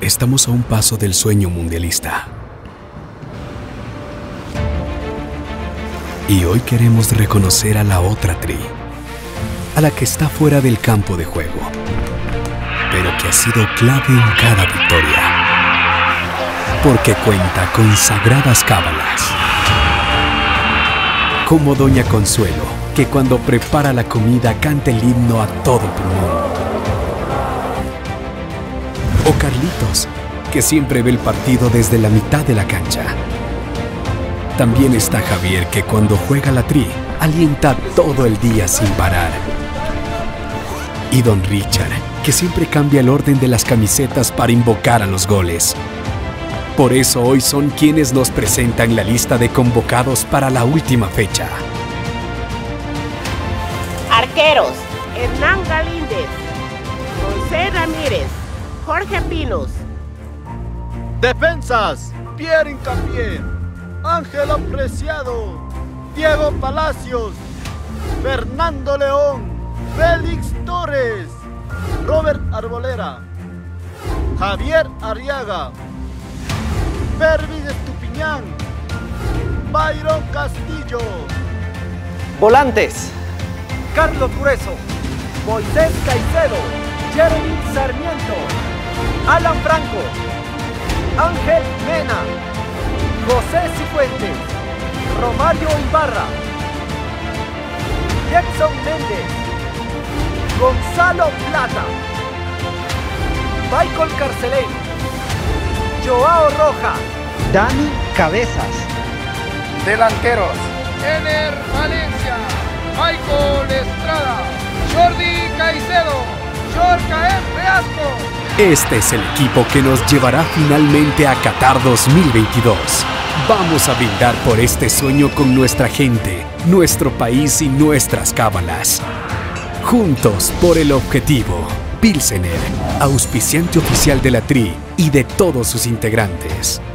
Estamos a un paso del sueño mundialista. Y hoy queremos reconocer a la otra Tri, a la que está fuera del campo de juego, pero que ha sido clave en cada victoria, porque cuenta con sagradas cábalas. Como Doña Consuelo, que cuando prepara la comida canta el himno a todo pulmón. O Carlitos, que siempre ve el partido desde la mitad de la cancha. También está Javier, que cuando juega la Tri, alienta todo el día sin parar. Y Don Richard, que siempre cambia el orden de las camisetas para invocar a los goles. Por eso hoy son quienes nos presentan la lista de convocados para la última fecha. Arqueros: Hernán Galíndez, José Ramírez, Jorge Pinos. Defensas: Pierre Hincapié, Ángel Apreciado, Diego Palacios, Fernando León, Félix Torres, Robert Arbolera, Javier Arriaga, Pervis Estupiñán, Byron Castillo. Volantes: Carlos Grueso, Moisés Caicedo, Jeremy Sarmiento, Alan Franco, Ángel Mena, José Cifuentes, Romario Ibarra, Jackson Méndez, Gonzalo Plata, Michael Carcelén, Joao Rojas, Dani Cabezas. Delanteros: Ener Valencia, Michael Estrada, Jordi Caicedo, Jorge Reasco. Este es el equipo que nos llevará finalmente a Qatar 2022. Vamos a brindar por este sueño con nuestra gente, nuestro país y nuestras cábalas. Juntos por el objetivo. Pilsener, auspiciante oficial de la Tri y de todos sus integrantes.